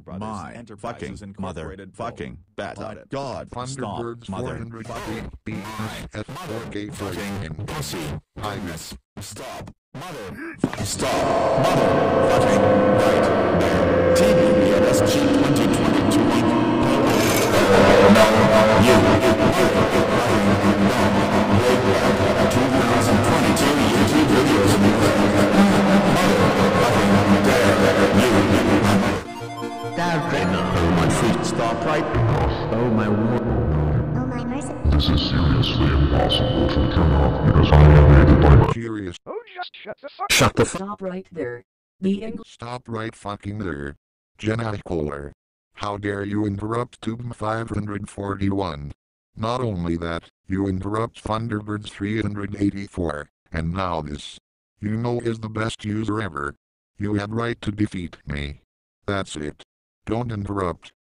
my fucking mother fucking bad god. Stop, Thunderbirds mother 400 fucking BS4K fucking pussy. Highness. Stop, mother stop, mother fucking right there. TBSG 2022. No, you, 2022 YouTube videos. Oh my feet, stop right. Oh my word. Oh my mercy. This is seriously impossible to turn off because I am aided by Curious. Oh, just shut the fuck. Shut the f. Stop right there. The English. Stop right fucking there. Genicola. How dare you interrupt Tube 541. Not only that, you interrupt Thunderbirds 384, and now this. You know is the best user ever. You had right to defeat me. That's it. Don't interrupt.